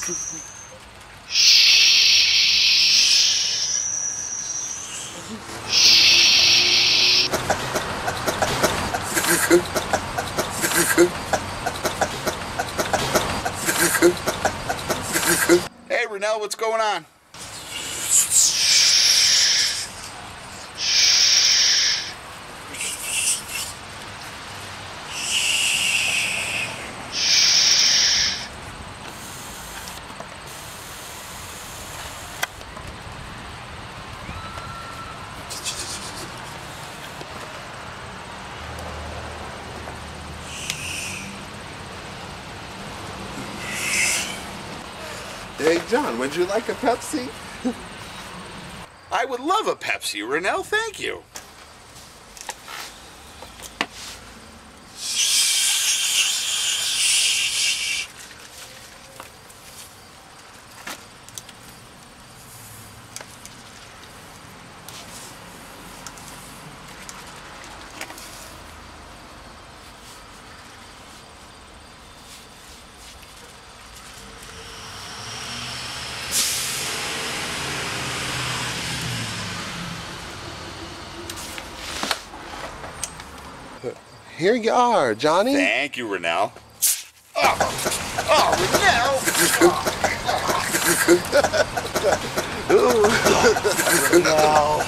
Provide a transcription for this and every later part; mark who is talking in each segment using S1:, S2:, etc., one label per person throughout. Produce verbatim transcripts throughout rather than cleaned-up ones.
S1: Hey, Rennell, what's going on?
S2: Hey, John, would you like a Pepsi?
S1: I would love a Pepsi, Rennell. Thank you.
S2: Here you are, Johnny.
S1: Thank you, Rennell. Oh, oh Rennell!
S2: Rennell.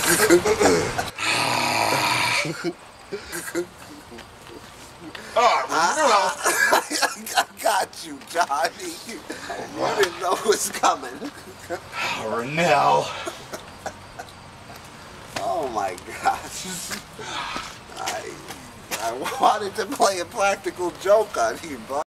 S1: Oh, Rennell!
S2: I got you, Johnny. You didn't know it was coming.
S1: Oh, Rennell.
S2: Oh my gosh. I I wanted to play a practical joke on you, bud.